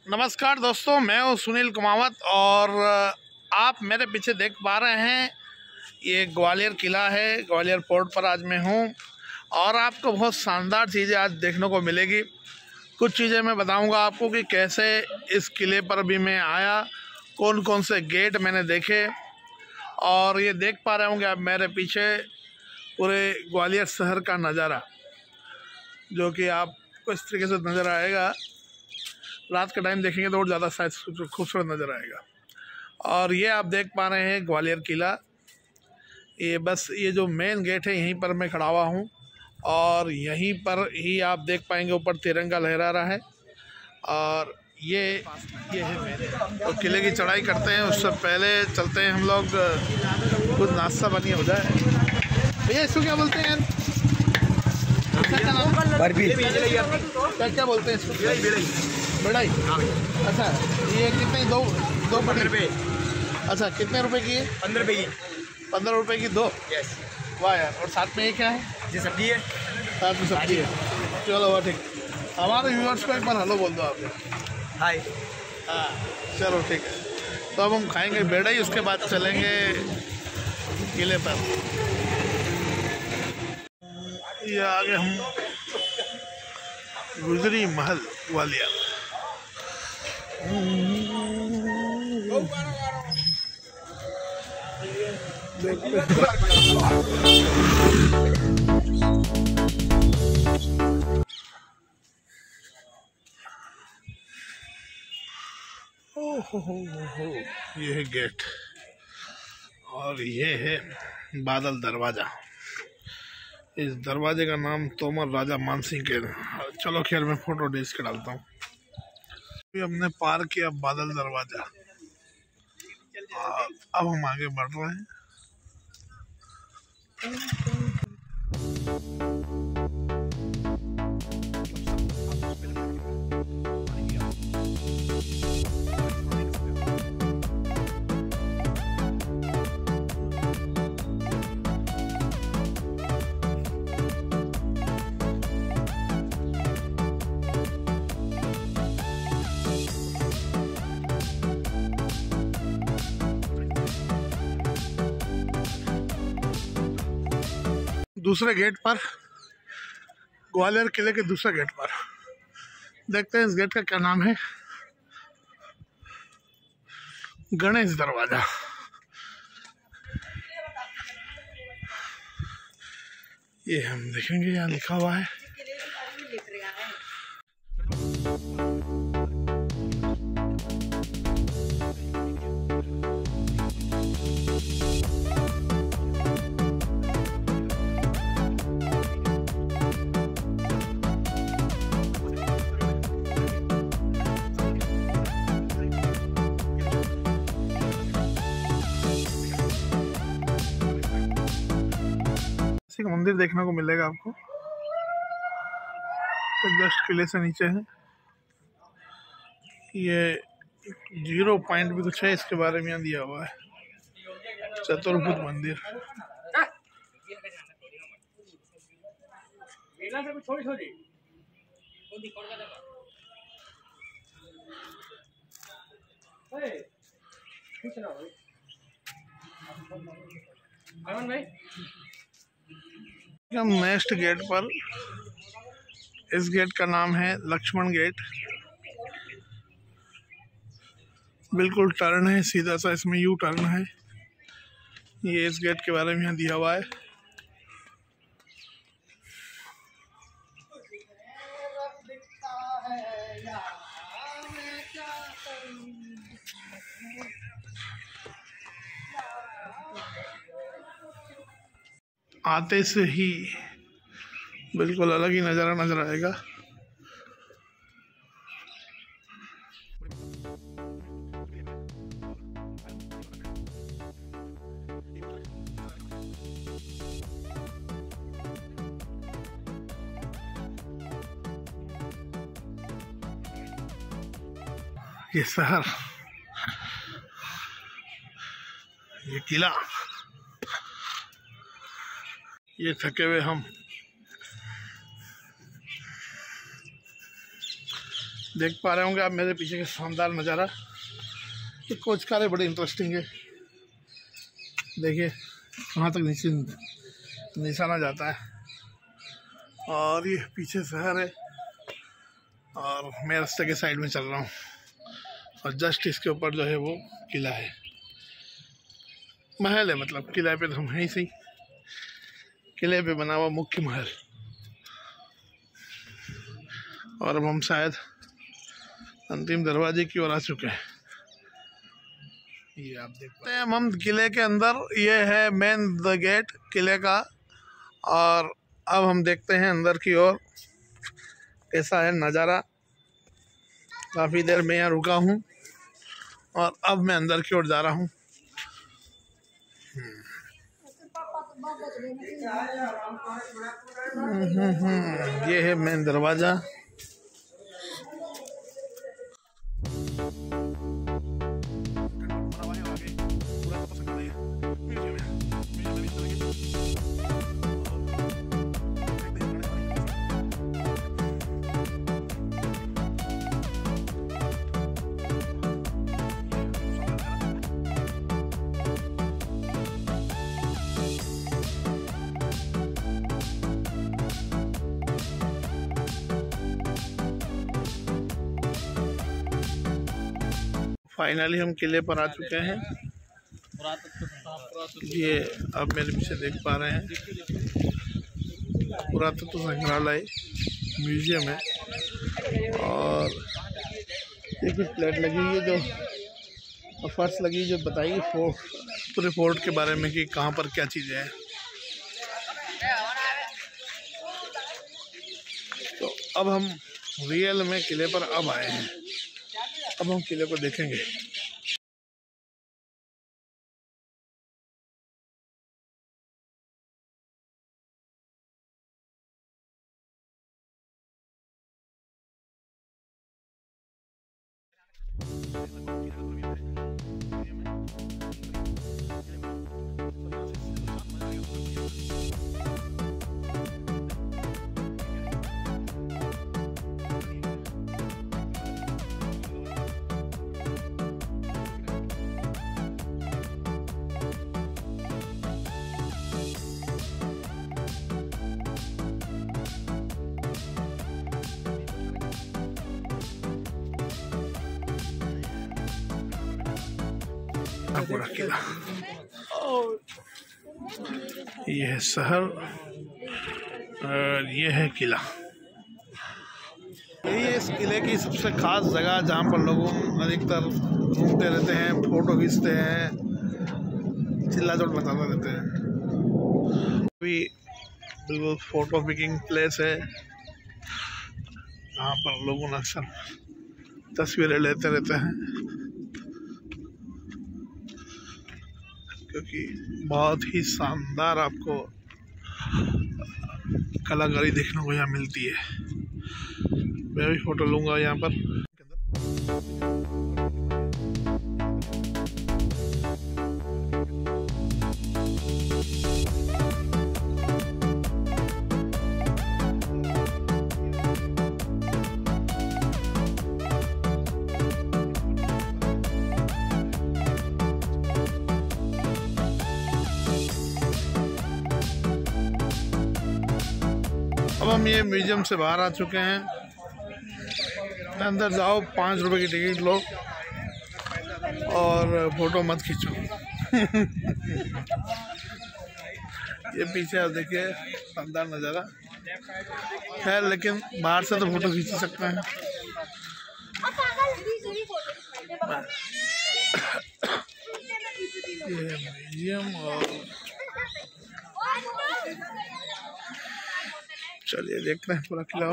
नमस्कार दोस्तों, मैं हूं सुनील कुमावत और आप मेरे पीछे देख पा रहे हैं ये ग्वालियर किला है। ग्वालियर पोर्ट पर आज मैं हूं और आपको बहुत शानदार चीज़ें आज देखने को मिलेगी। कुछ चीज़ें मैं बताऊंगा आपको कि कैसे इस किले पर भी मैं आया, कौन कौन से गेट मैंने देखे। और ये देख पा रहे होंगे आप मेरे पीछे पूरे ग्वालियर शहर का नज़ारा, जो कि आपको इस तरीके से नज़र आएगा। रात के टाइम देखेंगे तो और ज़्यादा शायद खूबसूरत नज़र आएगा। और ये आप देख पा रहे हैं ग्वालियर किला। ये जो मेन गेट है यहीं पर मैं खड़ा हुआ हूँ और यहीं पर ही आप देख पाएंगे ऊपर तिरंगा लहरा रहा है। और ये है मेन। तो किले की चढ़ाई करते हैं, उससे पहले चलते हैं हम लोग, कुछ नाश्ता पानी हो जाए। भैया इसको क्या बोलते हैं यार? क्या बोलते हैं इसको? बढ़ाई। अच्छा, ये कितने दो बड़ी रुपये? अच्छा, कितने रुपए की है? 15 रुपये की। 15 रुपए की दो? यस। वाह यार। और साथ में ये क्या है? जी सब्जी है। साथ में सब्जी है। चलो वाह, ठीक। हमारे व्यूअर्स को एक बार हेलो बोल दो आप। हाय। हाँ चलो ठीक है। तो अब हम खाएंगे बेड़ाई, उसके बाद चलेंगे किले पर। ये आगे हम गुजरी महल ग्वालियर। ओहो, ये है गेट और ये है बादल दरवाजा। इस दरवाजे का नाम तोमर राजा मानसिंह के। चलो खैर मैं फोटो डिस्क के डालता हूँ। हमने पार किया बादल दरवाजा, अब हम आगे बढ़ रहे हैं। दूसरे गेट पर, ग्वालियर किले के दूसरे गेट पर देखते हैं इस गेट का क्या नाम है। गणेश दरवाजा। ये हम देखेंगे, यहाँ लिखा हुआ है। का मंदिर देखने को मिलेगा आपको, तो जस्ट किले से नीचे है। ये 0 पॉइंट भी कुछ है इसके बारे में यहाँ दिया हुआ है। चतुर्भुज मंदिर। हम नेक्स्ट गेट पर, इस गेट का नाम है लक्ष्मण गेट। बिल्कुल टर्न है, सीधा सा इसमें यू टर्न है। ये इस गेट के बारे में यहाँ दिया हुआ है। आते से ही बिल्कुल अलग ही नज़ारा नजर आएगा। ये शहर, ये किला, ये थके हुए हम देख पा रहे होंगे आप मेरे पीछे का शानदार नज़ारा। ये कोच कारें बड़ी इंटरेस्टिंग है। देखिए कहाँ तक नीचे निशाना जाता है। और ये पीछे शहर है और मैं रास्ते के साइड में चल रहा हूँ और जस्ट इसके ऊपर जो है वो किला है, महल है। मतलब किला पे तो हम हैं ही सही, किले पे बना हुआ मुख्य महल। और अब हम शायद अंतिम दरवाजे की ओर आ चुके हैं। ये आप देख पाते हैं हम किले के अंदर। ये है मेन द गेट किले का। और अब हम देखते हैं अंदर की ओर कैसा है नज़ारा। काफ़ी देर मैं यहाँ रुका हूँ और अब मैं अंदर की ओर जा रहा हूँ। ये है मेन दरवाज़ा। फाइनली हम किले पर आ चुके हैं। ये आप मेरे पीछे देख पा रहे हैं पुरातत्व संग्रहालय म्यूजियम है। और ये कुछ प्लेट लगी हुई है जो फर्श लगी जो बताइए पूरे फोर्ट के बारे में कि कहाँ पर क्या चीज़ें हैं। तो अब हम रियल में किले पर अब आए हैं। अब हम किले को देखेंगे। पूरा किला, ये है शहर और ये है किला। यही इस किले की सबसे खास जगह जहाँ पर लोग अधिकतर घूमते रहते हैं, फोटो खींचते हैं, चिल्ला चोट बताते रहते हैं। अभी बिल्कुल फोटो पिकिंग प्लेस है जहाँ पर लोग अक्सर तस्वीरें लेते रहते हैं, क्योंकि बहुत ही शानदार आपको कलाकारी देखने को यहाँ मिलती है। मैं भी फोटो लूँगा यहाँ पर। अब हम ये म्यूजियम से बाहर आ चुके हैं। अंदर जाओ, 5 रुपए की टिकट लो और फोटो मत खींचो। ये पीछे आप देखिए शानदार नज़ारा। खैर लेकिन बाहर से तो फोटो खींच सकते हैं। ये म्यूजियम और चलिए देखते हैं पूरा किला।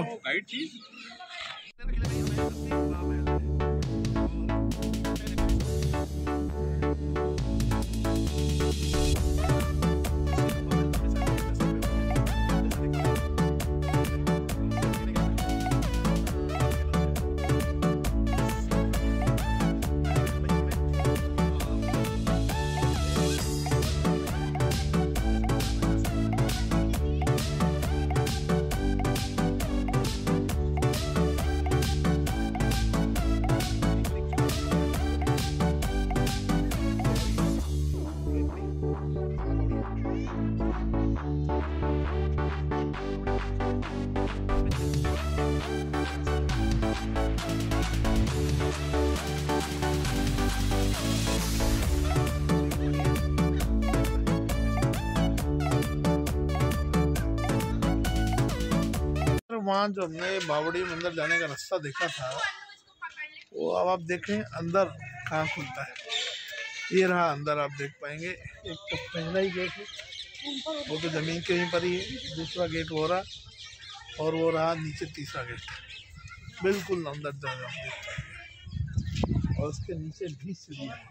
वहाँ जो हमने बावड़ी मंदिर जाने का रास्ता देखा था वो अब आप देखें अंदर कहाँ खुलता है। ये रहा अंदर, आप देख पाएंगे। एक तो पहला ही गेट है, वो तो ज़मीन के ऊपर ही है। दूसरा गेट हो रहा और वो रहा नीचे तीसरा गेट, बिल्कुल अंदर जाएगा आप देख पाएंगे। और उसके नीचे भी सीढ़ी है।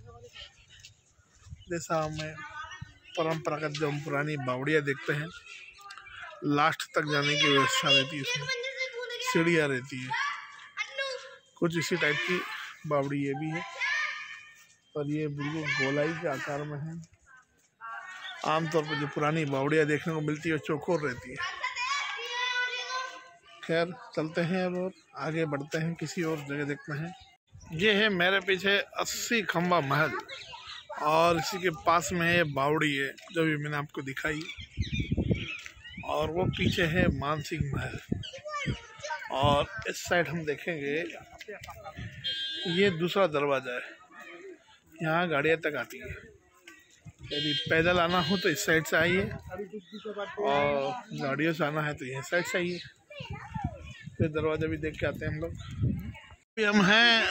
जैसा हमें परंपरागत जो हम पुरानी बावड़ियाँ देखते हैं, लास्ट तक जाने की व्यवस्था रहती है, उसमें सीढ़ियाँ रहती है। कुछ इसी टाइप की बावड़ी ये भी है, पर ये बिल्कुल गोलाई के आकार में है। आमतौर पर जो पुरानी बावड़ियाँ देखने को मिलती है वो चौकोर रहती है। खैर चलते हैं अब और आगे बढ़ते हैं, किसी और जगह देखते हैं। ये है मेरे पीछे 80 खंबा महल और इसी के पास में ये बावड़ी है जो भी मैंने आपको दिखाई, और वो पीछे है मानसिंह महल। और इस साइड हम देखेंगे, ये दूसरा दरवाज़ा है, यहाँ गाड़ियाँ तक आती है। यदि पैदल आना हो तो इस साइड से आइए और गाड़ियों से आना है तो यह साइड से आइए। फिर दरवाज़ा भी देख के आते हैं हम लोग। अभी हम हैं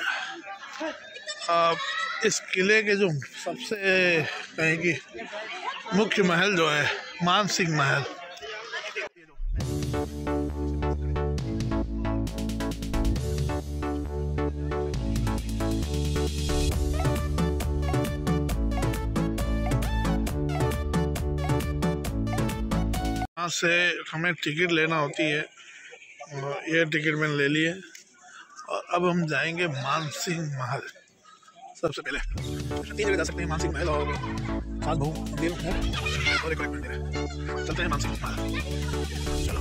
इस किले के जो सबसे कहें कि मुख्य महल जो है मानसिंह महल। यहाँ से हमें टिकट लेना होती है, ये टिकट मैंने ले ली है। और अब हम जाएंगे मानसिंह महल। सबसे पहले 3 जगह जा सकते हैं, मानसिंह महल और सात भू मंदिर है और एक मंदिर है। चलते हैं मानसिंह महल, चलो।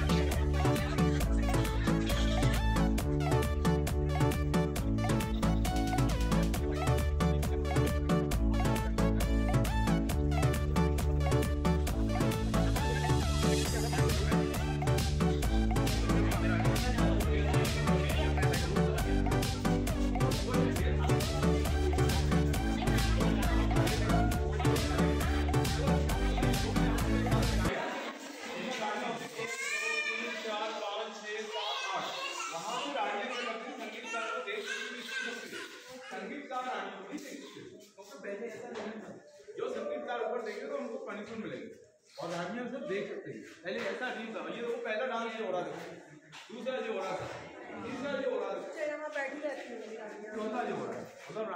जो संगीतकार ऊपर देंगे तो उनको पनिशमेंट मिलेगी और रानियां सब देख सकते हैं। पहले ऐसा नहीं था, ये देखो पहला डांस ये हो रहा था, दूसरा जो हो रहा था, तीसरा जो हो रहा था, चौथा जो हो रहा है, मतलब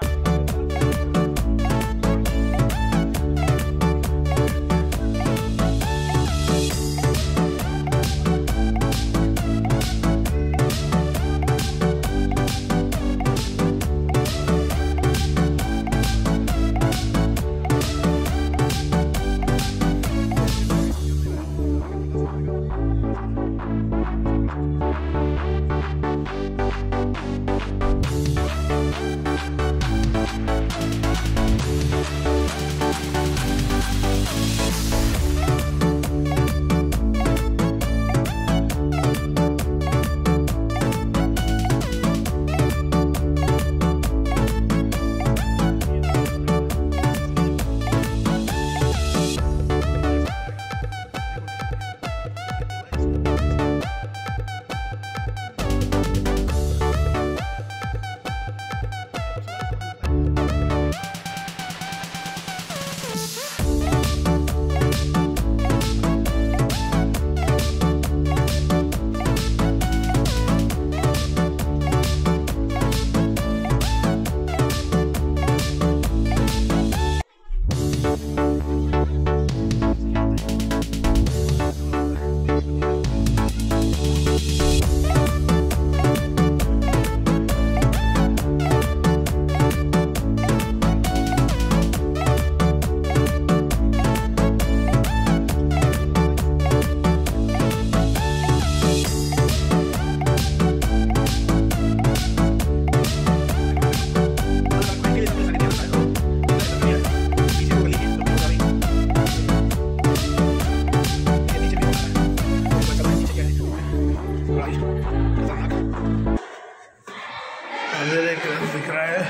दिख रहा है।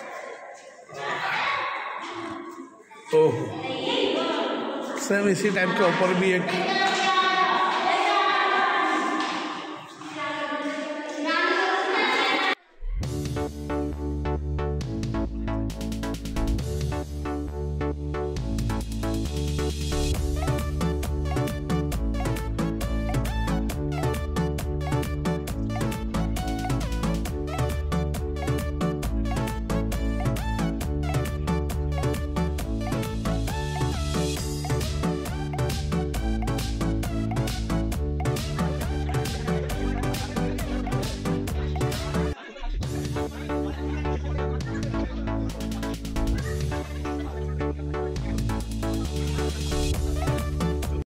ओह, सेम इसी टाइप के ऊपर भी एक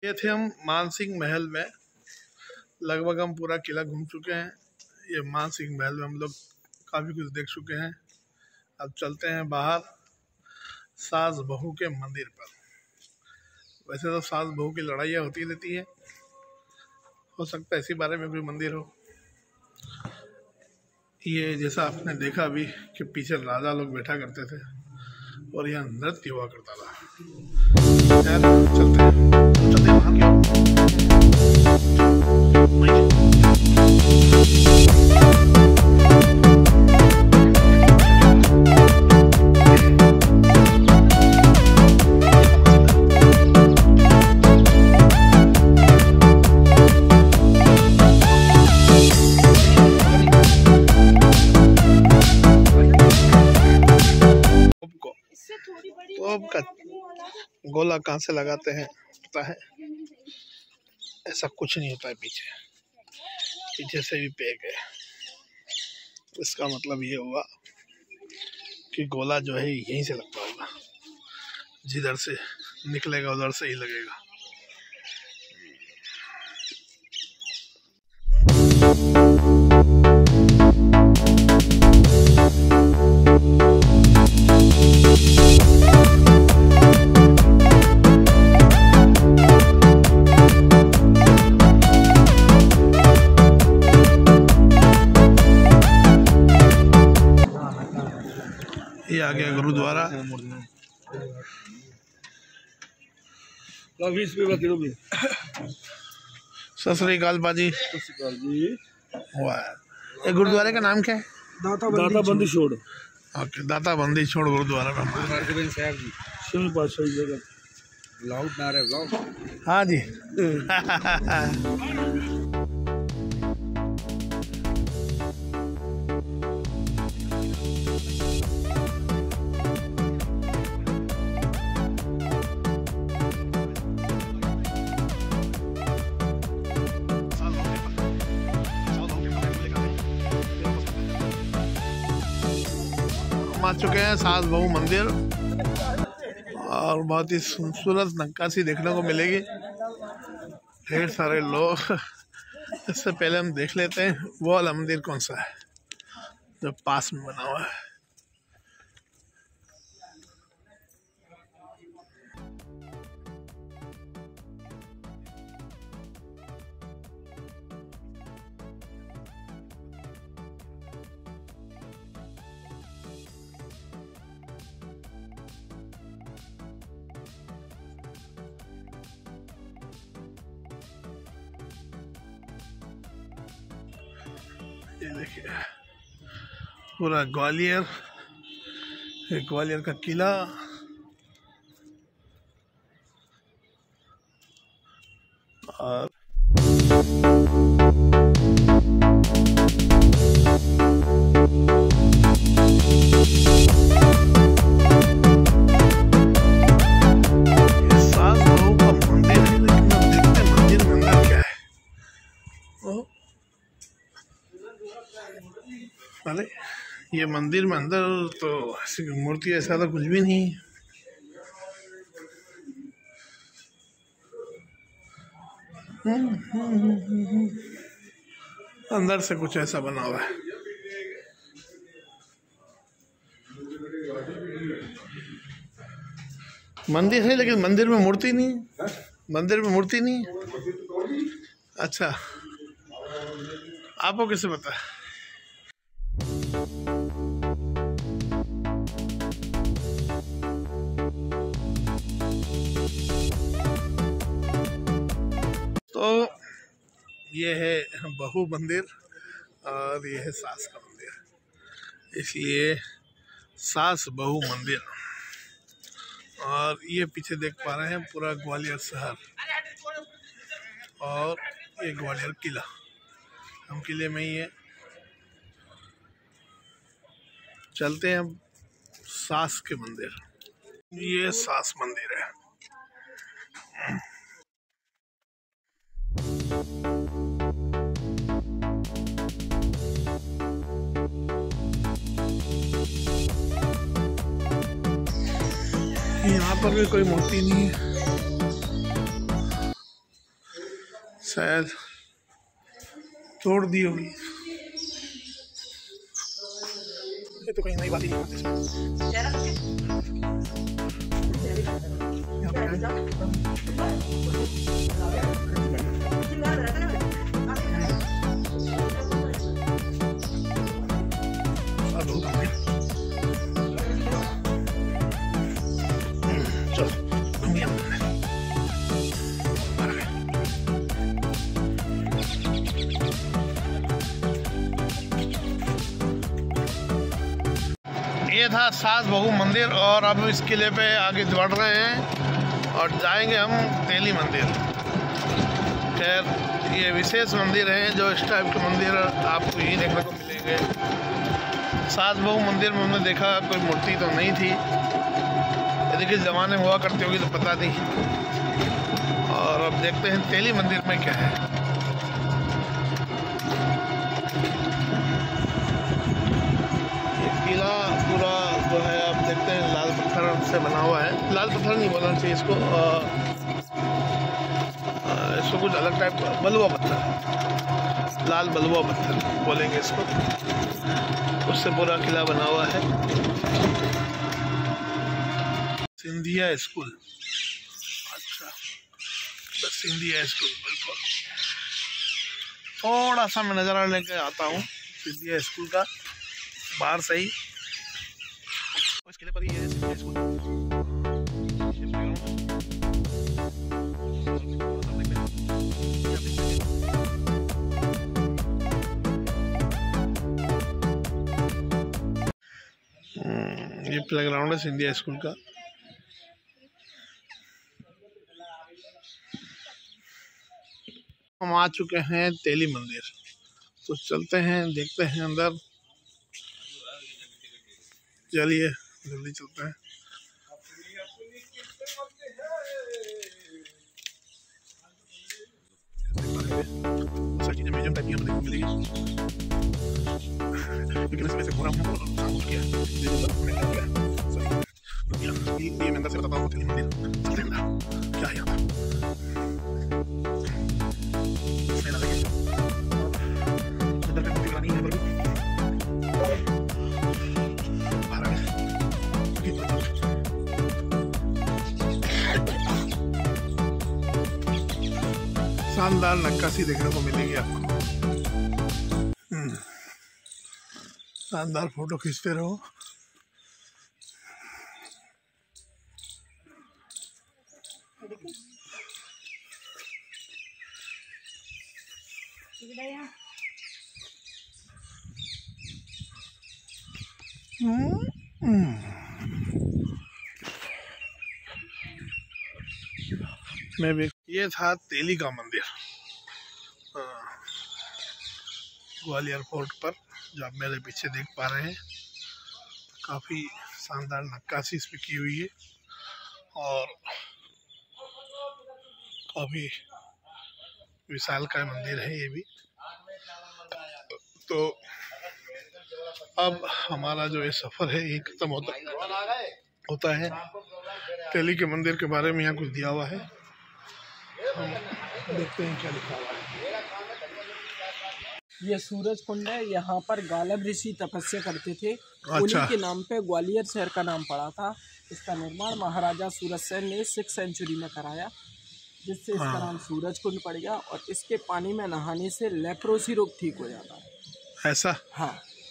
ये थे हम मान सिंह महल में, लगभग हम पूरा किला घूम चुके हैं। ये मान सिंह महल में हम लोग काफ़ी कुछ देख चुके हैं। अब चलते हैं बाहर सास बहू के मंदिर पर। वैसे तो सास बहू की लड़ाइयाँ होती रहती है, हो सकता है इसी बारे में कोई मंदिर हो। ये जैसा आपने देखा अभी कि पीछे राजा लोग बैठा करते थे और यहाँ नृत्य हुआ करता था। चलते हैं वहाँ की। तो गोला कहाँ से लगाते हैं पता है? ऐसा कुछ नहीं होता है, पीछे से भी पैक है। इसका मतलब ये हुआ कि गोला जो है यहीं से लगता होगा, जिधर से निकलेगा उधर से ही लगेगा। ये आ गया गुरुद्वारा। सत श्री अकाल बाजी। ये गुरुद्वारे का नाम क्या है? दाता बंदी छोड़। ओके, दाता बंदी छोड़ गुरुद्वारा का। हाँ जी। आ चुके हैं सास बहू मंदिर और बहुत ही खूबसूरत नक्काशी देखने को मिलेगी। ढेर सारे लोग। इससे पहले हम देख लेते हैं वो वाला मंदिर कौन सा है जो पास में बना हुआ है। ये देखिए पूरा ग्वालियर, ग्वालियर का किला। और सास बहू का मंदिर है, लेकिन अब देखते हैं मंदिर में अंदर क्या है। अरे ये मंदिर में अंदर तो ऐसी मूर्ति ऐसा तो कुछ भी नहीं है। अंदर से कुछ ऐसा बना हुआ है। मंदिर है लेकिन मंदिर में मूर्ति नहीं है। मंदिर में मूर्ति नहीं है। अच्छा, आपको कैसे पता है? तो ये है बहू मंदिर और ये है सास का मंदिर, इसलिए सास बहू मंदिर। और ये पीछे देख पा रहे हैं पूरा ग्वालियर शहर और ये ग्वालियर किला। हम किले में ही है। चलते हैं अब सास के मंदिर। ये सास मंदिर है। यहाँ पर भी कोई मूर्ति नहीं है। शायद तोड़ दी होगी। ये तो कहीं नई बात ही नहीं है। ये था सास बहू मंदिर और अब इस किले पे आगे बढ़ रहे हैं और जाएंगे हम तेली मंदिर। खैर ये विशेष मंदिर है, जो इस टाइप के मंदिर आपको यही देखने को मिलेंगे। सास बहू मंदिर में हमने देखा कोई मूर्ति तो नहीं थी, यदि किस ज़माने में हुआ करती होगी तो पता नहीं। और अब देखते हैं तेली मंदिर में क्या है। किला पूरा जो है आप देखते हैं लाल पत्थर से बना हुआ है। लाल पत्थर नहीं बोलना चाहिए इसको, इसको कुछ अलग टाइप का बलुआ पत्थर, लाल बलुआ पत्थर बोलेंगे इसको, उससे पूरा किला बना हुआ है। सिंधिया स्कूल, अच्छा बस सिंधिया स्कूल, बिल्कुल। थोड़ा सा मैं नज़ारा लेके आता हूँ सिंधिया स्कूल का बाहर से ही। इस किले पर ही है सिंधिया स्कूल। ये प्लेग्राउंड है सिंधिया स्कूल का। हम आ चुके हैं तेली मंदिर, तो चलते हैं देखते हैं अंदर। चलिए जल्दी चलते हैं। म्यूजियम टाइप की हमें मिलेगी, लेकिन इसमें से पूरा ये मैं अंदर से बताता हूँ। क्या है यहाँ शानदार नक्काशी देखने को मिलेगी आपको। शानदार फोटो खींचते रहो। मैं भी, ये था तेली का मंदिर ग्वालियर फोर्ट पर, जो आप मेरे पीछे देख पा रहे हैं। काफ़ी शानदार नक्काशी इस पर की हुई है और काफ़ी विशालकाय मंदिर है ये भी। तो अब हमारा जो ये सफ़र है ये खत्म होता है। तेली के मंदिर के बारे में यहाँ कुछ दिया हुआ है, हम देखते हैं क्या लिखा हुआ है। ये सूरज कुंड है, यहाँ पर गालब ऋषि तपस्या करते थे। अच्छा। उन्हीं के नाम पे ग्वालियर शहर का नाम पड़ा था। इसका निर्माण महाराजा सूरज सेन ने 6th सेंचुरी में कराया, जिससे इसका नाम सूरज कुंड पड़ गया। और इसके पानी में नहाने से लेप्रोसी रोग ठीक हो जाता है। ऐसा? हाँ।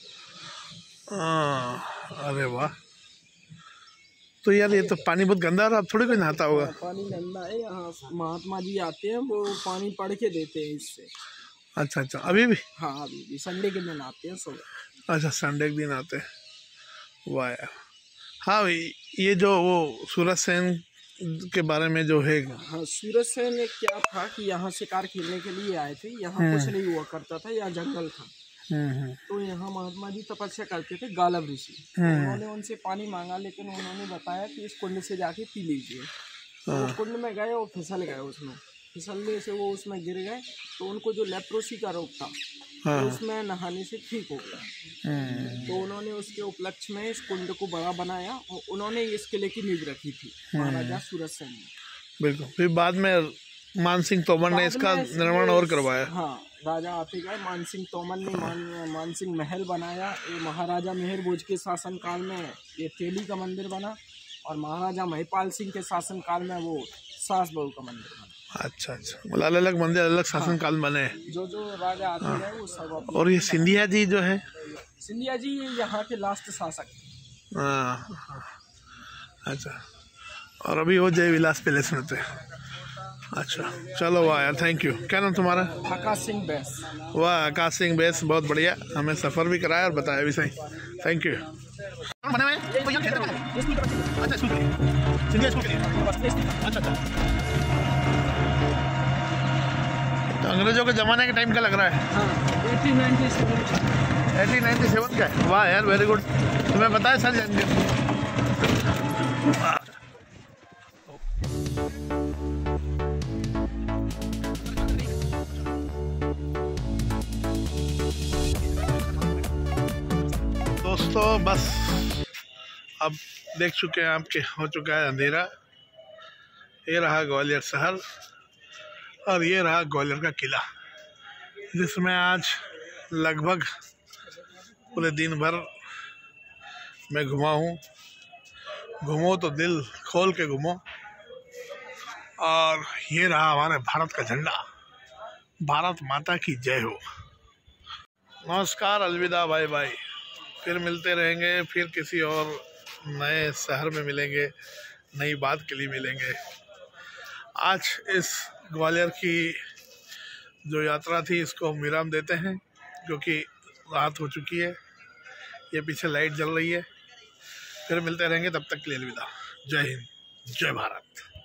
अरे वाह। तो यार ये तो पानी बहुत गंदा है, अब थोड़ी कोई नहाता होगा। पानी गंदा है, यहाँ महात्मा जी आते हैं, वो पानी पढ़ के देते हैं इससे। अच्छा अच्छा, अभी भी? हाँ अभी भी, संडे के दिन आते हैं सुबह। अच्छा, संडे के दिन आते हैं। वाह यार। हाँ भाई, ये जो वो सूरज सेन के बारे में जो है। हाँ, सूरज सेन एक क्या था कि यहाँ शिकार खेलने के लिए आए थे। यहाँ कुछ नहीं हुआ करता था, यहाँ जंगल था। तो यहाँ महात्मा जी तपस्या करते थे, गालब ऋषि। उन्होंने उनसे पानी मांगा, लेकिन उन्होंने बताया कि इस कुंड से जाके पी लीजिए। तो कुंड में गए और फिसल गए उसमें। फिसलने से वो उसमें गिर गए, तो उनको जो लेप्रोसी का रोग था तो उसमें नहाने से ठीक हो गया। तो उन्होंने उसके उपलक्ष्य में इस कुंड को बड़ा बनाया और उन्होंने इस किले की नींव रखी थी, महाराजा सूरज सेन ने। बिल्कुल। फिर बाद में मान सिंह तोमर ने इसका निर्माण और करवाया। हाँ, राजा आते गए, मान सिंह तोमर ने मान सिंह महल बनाया। ये महाराजा मेहर भोज के शासनकाल में ये तेली का मंदिर बना, और महाराजा महिपाल सिंह के शासनकाल में वो सास बहू का मंदिर बना। अच्छा अच्छा, मतलब अलग अलग मंदिर अलग शासनकाल में बने हैं। जो राजा आते गए वो सब। और ये सिंधिया जी जो है, सिंधिया जी यहाँ के लास्ट शासक। हाँ अच्छा, और अभी वो जय विलास पैलेस में थे। अच्छा चलो वाह यार, थैंक यू। क्या नाम तुम्हारा? आकाश सिंह बैस। वाह आकाश सिंह बैस, बहुत बढ़िया, हमें सफ़र भी कराया और बताया भी सही। Thank you. बने हुए अच्छा, स्कूल के लिए, सिंधिया स्कूल के लिए। अच्छा अच्छा, तो अंग्रेजों के ज़माने के टाइम का लग रहा है। हाँ, 1897 का है। वाह यार, वेरी गुड, तुम्हें पता है सर जाएंगे। दोस्तों बस अब देख चुके हैं आपके, हो चुका है अंधेरा। ये रहा ग्वालियर शहर और ये रहा ग्वालियर का किला, जिसमें आज लगभग पूरे दिन भर मैं घुमा हूँ। घूमो तो दिल खोल के घूमो। और ये रहा हमारे भारत का झंडा। भारत माता की जय हो। नमस्कार, अलविदा, बाय बाय। फिर मिलते रहेंगे, फिर किसी और नए शहर में मिलेंगे, नई बात के लिए मिलेंगे। आज इस ग्वालियर की जो यात्रा थी इसको हम विराम देते हैं, क्योंकि रात हो चुकी है। ये पीछे लाइट जल रही है। फिर मिलते रहेंगे, तब तक के लिए अलविदा। जय हिंद, जय भारत।